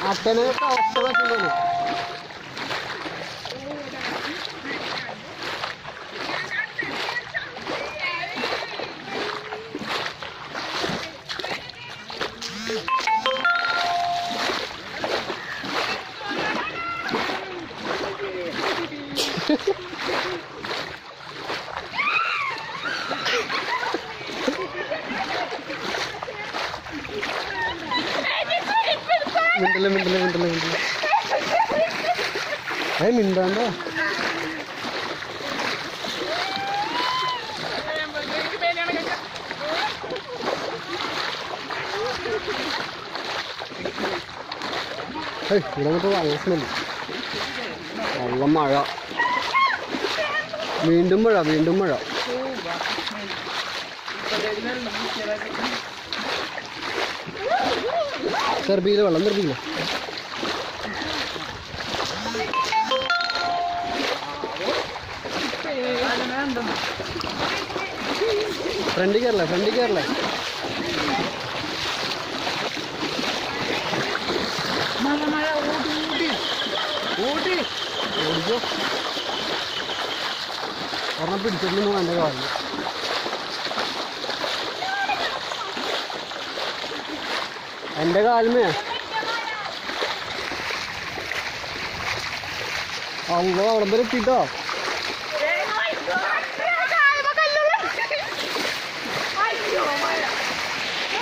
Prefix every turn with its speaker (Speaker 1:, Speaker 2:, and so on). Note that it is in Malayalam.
Speaker 1: അച്ഛനൊക്കെ അവസ്ഥ വെച്ചിട്ടുള്ളൂ. മിണ്ടല്ലേ മിണ്ടല്ലേ മിണ്ടല്ലേ മിണ്ടല്ലേ മിണ്ടാണ്ടോ. ഇവിടെ നമുക്ക് വാങ്ങുന്നുണ്ട്. നല്ല മഴ, വീണ്ടും മഴ, വീണ്ടും മഴ. തെർബിയിലെ വെള്ളം തെർബിയില്ല. ഫ്രണ്ടിൽ കയറല്ലേ, ഫ്രണ്ടിൽ കയറല്ലേ. ഓടിക്കോ. ഒരെണ്ണം പിടിച്ചിട്ടൊന്നും എൻ്റെ കാലിൽ. എൻ്റെ കാലുമേ അവിടെ വരെ എത്തിട്ടോ.